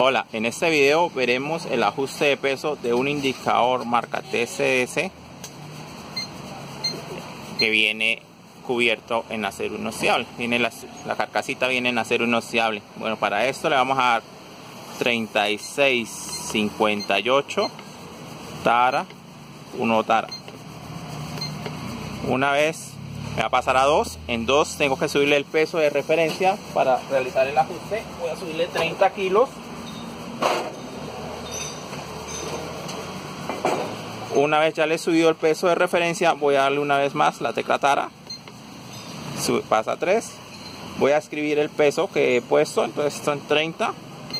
Hola, en este video veremos el ajuste de peso de un indicador marca TCS que viene cubierto en acero inoxidable. La carcasita viene en acero inoxidable. Bueno, para esto le vamos a dar 3658 tara, 1 tara. Una vez me va a pasar a 2. En 2 tengo que subirle el peso de referencia para realizar el ajuste. Voy a subirle 30 kilos. Una vez ya le he subido el peso de referencia, voy a darle una vez más la tecla tara. Pasa a 3. Voy a escribir el peso que he puesto, entonces son 30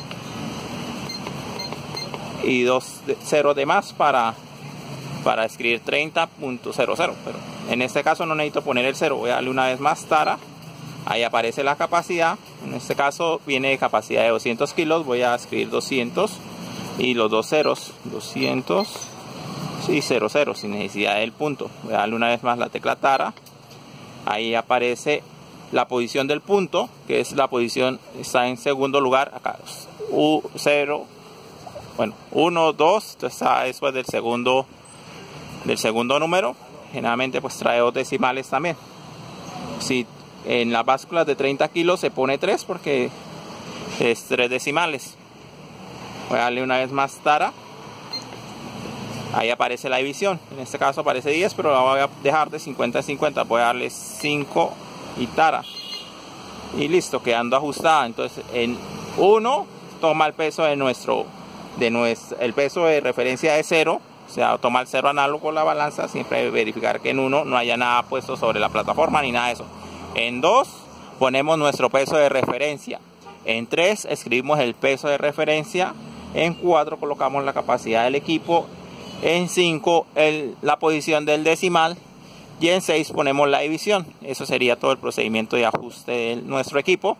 y 2 ceros de más para escribir 30.00, pero en este caso no necesito poner el 0. Voy a darle una vez más tara. Ahí aparece la capacidad. En este caso viene de capacidad de 200 kilos. Voy a escribir 200 y los dos ceros, 200 y 00, sin necesidad del punto. Voy a darle una vez más la tecla tara. Ahí aparece la posición del punto, que es la posición, está en segundo lugar acá, 0, bueno, 1, 2, entonces está después del segundo número. Generalmente pues trae 2 decimales también. Si en las básculas de 30 kilos se pone 3 porque es 3 decimales. Voy a darle una vez más tara. Ahí aparece la división. En este caso aparece 10, pero la voy a dejar de 50 a 50. Voy a darle 5 y tara. Y listo, quedando ajustada. Entonces en 1 toma el peso el peso de referencia de 0. O sea, toma el 0 análogo la balanza. Siempre verificar que en 1 no haya nada puesto sobre la plataforma ni nada de eso. En 2 ponemos nuestro peso de referencia. En 3 escribimos el peso de referencia. En 4 colocamos la capacidad del equipo. En 5 la posición del decimal. Y en 6 ponemos la división. Eso sería todo el procedimiento de ajuste de nuestro equipo.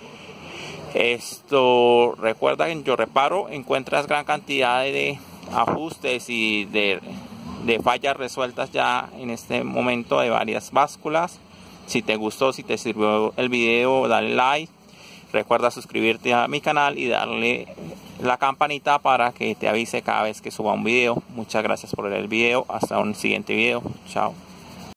Esto, recuerda que en Yo Reparo encuentras gran cantidad de ajustes y de fallas resueltas ya en este momento de varias básculas. Si te gustó, si te sirvió el video, dale like. Recuerda suscribirte a mi canal y darle la campanita para que te avise cada vez que suba un video. Muchas gracias por ver el video. Hasta un siguiente video. Chao.